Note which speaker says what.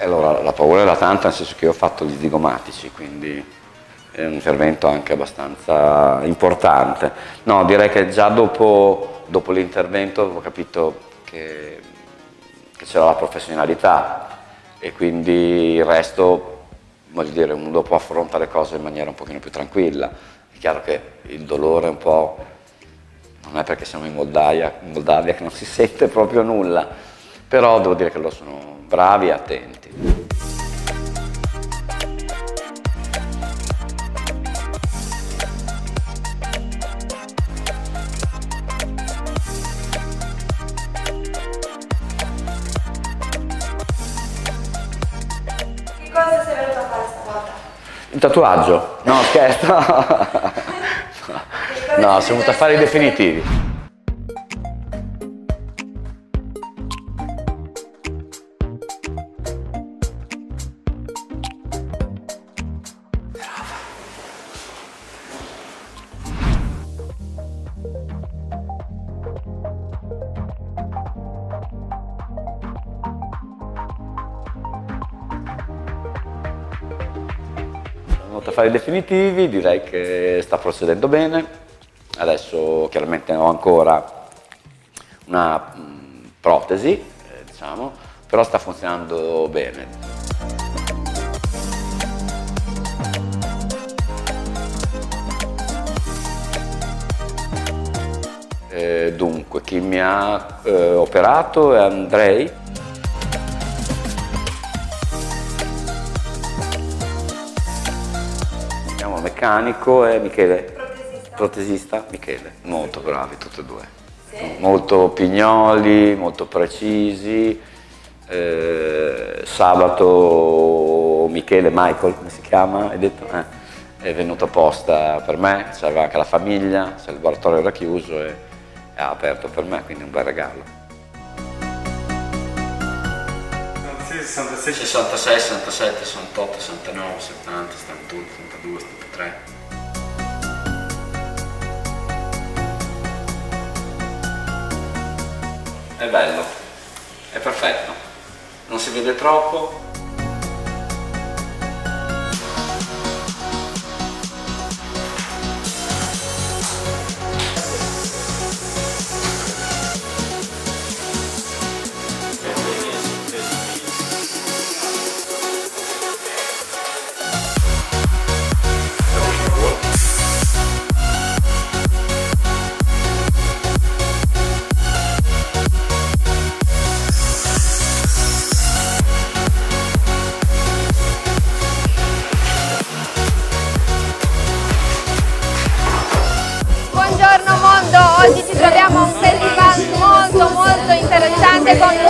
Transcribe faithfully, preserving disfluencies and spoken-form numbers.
Speaker 1: Allora, la paura era tanta, nel senso che io ho fatto gli zigomatici, quindi è un intervento anche abbastanza importante. No, direi che già dopo, dopo l'intervento ho capito che, che c'era la professionalità e quindi il resto, voglio dire, uno dopo affronta le cose in maniera un pochino più tranquilla. È chiaro che il dolore un po', non è perché siamo in Moldavia, in Moldavia che non si sente proprio nulla, però devo dire che loro sono bravi e attenti.
Speaker 2: Cosa sei venuto a fare stavolta?
Speaker 1: Il tatuaggio? No, scherzo. No, sono venuto a fare i definitivi. A fare i definitivi, direi che sta procedendo bene. Adesso chiaramente ho ancora una mh, protesi, eh, diciamo, però sta funzionando bene. Eh, dunque, chi mi ha eh, operato è Andrei. Meccanico e Michele, protesista. protesista Michele, molto bravi tutti e due, sì. Molto pignoli, molto precisi. Eh, sabato Michele, Michael come si chiama, hai detto? Eh, è venuto apposta per me, c'aveva anche la famiglia, il laboratorio era chiuso e ha aperto per me, quindi un bel regalo.
Speaker 3: sessantasei, sessantasei, sessantasette, sessantotto, sessantanove, settanta, settantuno, settantadue, settantatré. È bello, è perfetto, non si vede troppo.
Speaker 2: Oggi ci troviamo a un festival molto molto interessante con